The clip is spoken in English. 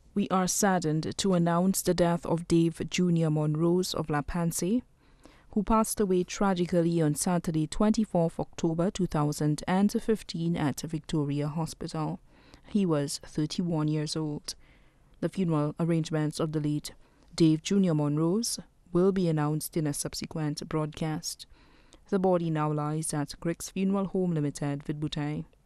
We are saddened to announce the death of Dave Junior Monrose of La Panse, who passed away tragically on Saturday, 24th October 2015 at Victoria Hospital. He was 31 years old. The funeral arrangements of the late Dave Junior Monrose will be announced in a subsequent broadcast. The body now lies at Crick's Funeral Home Limited, Vidbutei.